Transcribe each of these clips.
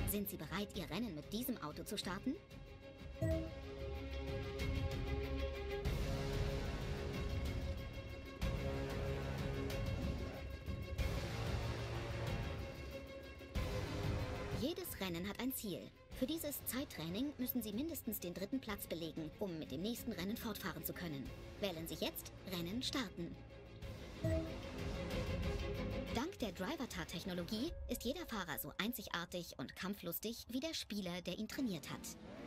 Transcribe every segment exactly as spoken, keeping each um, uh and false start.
Sind Sie bereit, Ihr Rennen mit diesem Auto zu starten? Jedes Rennen hat ein Ziel. Für dieses Zeittraining müssen Sie mindestens den dritten Platz belegen, um mit dem nächsten Rennen fortfahren zu können. Wählen Sie jetzt Rennen starten. Dank der Driver-Tar-Technologie ist jeder Fahrer so einzigartig und kampflustig wie der Spieler, der ihn trainiert hat.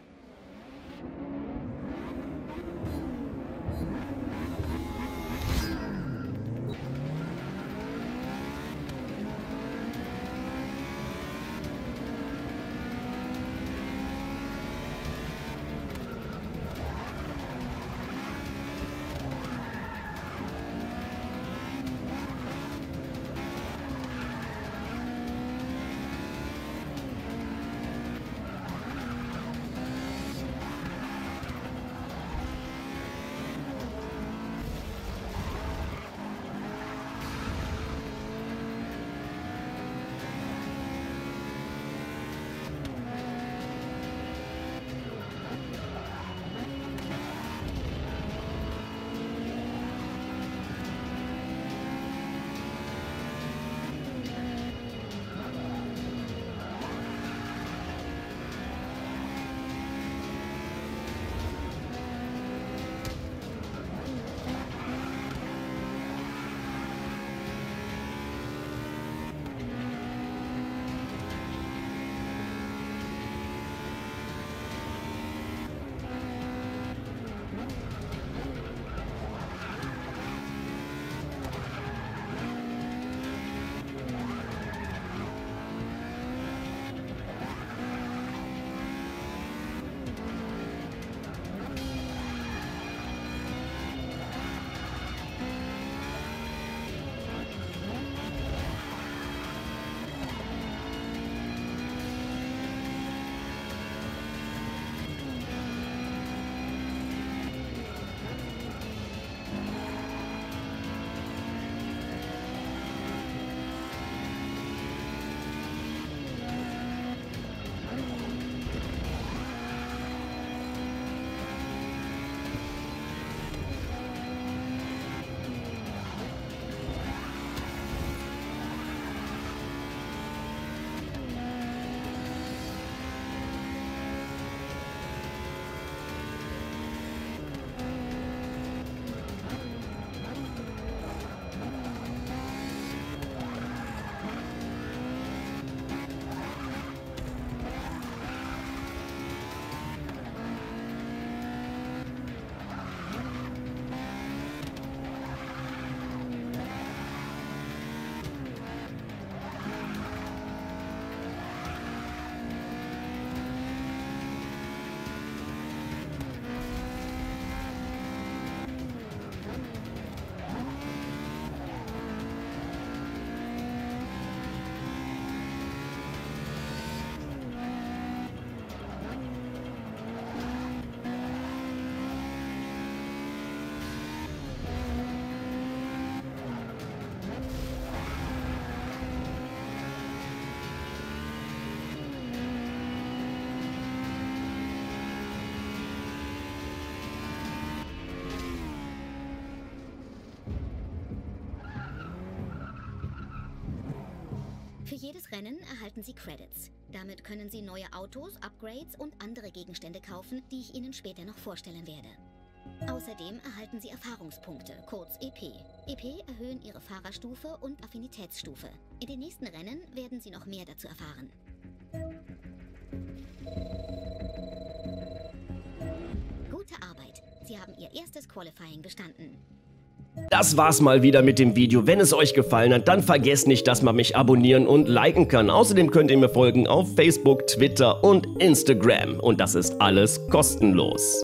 Für jedes Rennen erhalten Sie Credits. Damit können Sie neue Autos, Upgrades und andere Gegenstände kaufen, die ich Ihnen später noch vorstellen werde. Außerdem erhalten Sie Erfahrungspunkte, kurz E P. E P erhöhen Ihre Fahrerstufe und Affinitätsstufe. In den nächsten Rennen werden Sie noch mehr dazu erfahren. Gute Arbeit! Sie haben Ihr erstes Qualifying bestanden. Das war's mal wieder mit dem Video. Wenn es euch gefallen hat, dann vergesst nicht, dass man mich abonnieren und liken kann. Außerdem könnt ihr mir folgen auf Facebook, Twitter und Instagram. Und das ist alles kostenlos.